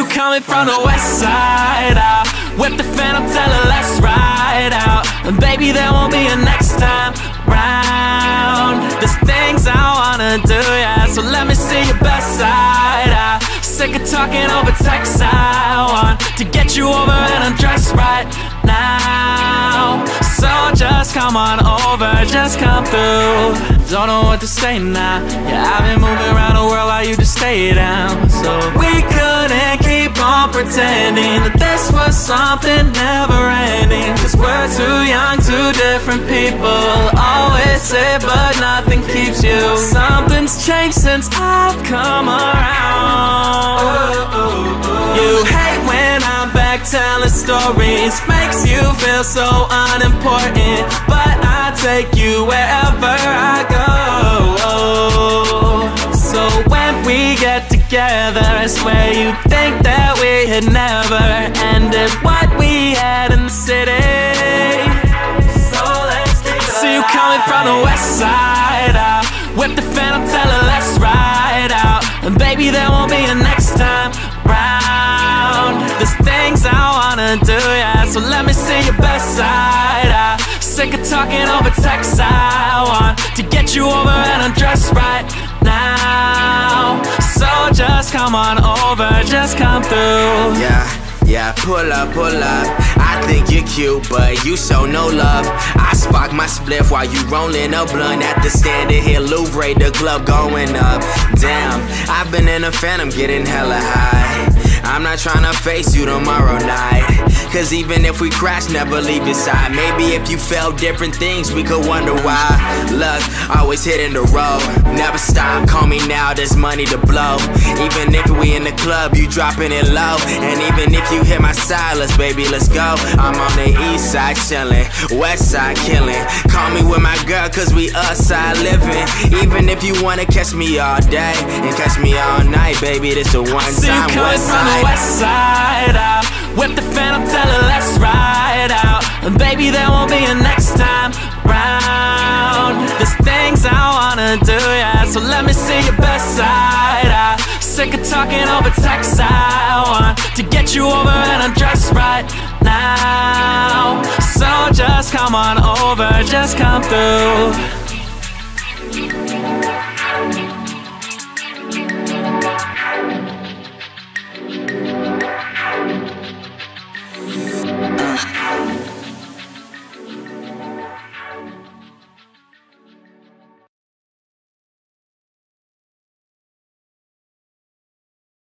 coming from the west side, whip the phantom, tell her let's ride out. And baby, there won't be a next time round. There's things I wanna do, yeah, so let me see your best side. Sick of talking over text, I want to get you over and undressed right now. So just come on over, just come through. Don't know what to say now, yeah, I've been moving around the world while you just stay down. So we couldn't keep on pretending that this was something never ending, cause we're too young, two different people. Always say but nothing keeps you. Something's changed since I've come around. You hate when I'm back telling stories, makes you feel so unimportant, but I take you wherever I go. So when we get together, I swear you think that we had never ended what we had in the city. So let's keep it. See you coming from the west side, whip the phantom, tell her let's ride out. And baby, there won't be a next time round. There's things I wanna do, yeah, so let me see your best side. Sick of talking over text, I want to get you over and undressed right now. So just come on over, just come through. Yeah, pull up. I think you're cute, but you show no love. I spark my spliff while you rolling a blunt at the Standard Here Louvre, the club going up. Damn, I've been in a phantom getting hella high. I'm not tryna face you tomorrow night, cause even if we crash, never leave your side. Maybe if you felt different things, we could wonder why. Luck, always hitting the road, never stop, call me now, there's money to blow. Even if we in the club, you dropping it low. And even if you hit my silence, baby, let's go. I'm on the east side chillin', west side killin'. Call me with my girl, cause we upside living. Even if you wanna catch me all day and catch me all night, baby, this the one time west side. West side, whip the phantom, tell her let's ride out. And baby, there won't be a next time round. There's things I wanna do, yeah, so let me see your best side. Sick of talking over text, I want to get you over and undressed right now. So just come on over, just come through.